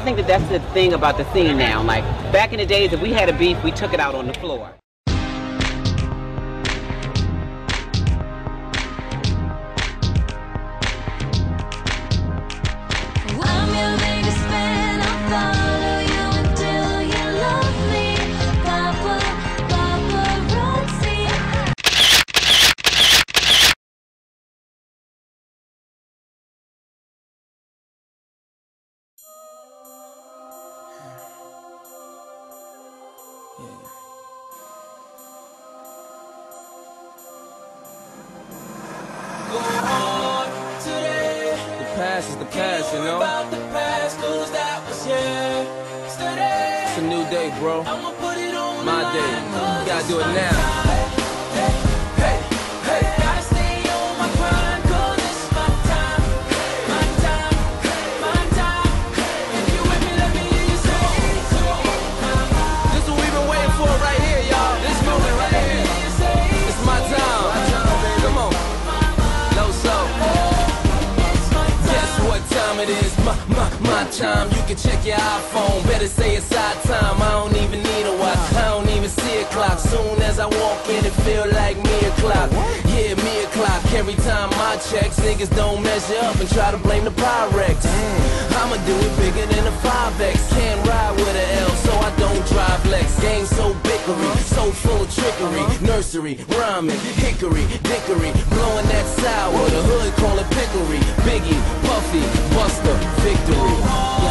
think that that's the thing about the scene now. Like, back in the days, if we had a beef, we took it out on the floor. Past is the past, you know? It's a new day, bro. My day. You gotta do it now. This is what we've been waiting for right here, y'all. This moment right here. It's my time. Come on. No slow. What time it is, my time. You can check your iPhone, better say it's our time. I don't even need a watch, I don't even see a clock. Soon as I walk in, it feel like me o'clock. Yeah, me o'clock. Every time I checks, niggas don't measure up and try to blame the Pyrex. I'ma do it bigger than a 5X. Can't ride with an L, so I don't drive Lex. Game so bickery, so full of trickery. Nursery, rhyming, hickory, dickory, blowing that sour. The hood call it pickery. Biggie, Puffy, Buster, victory.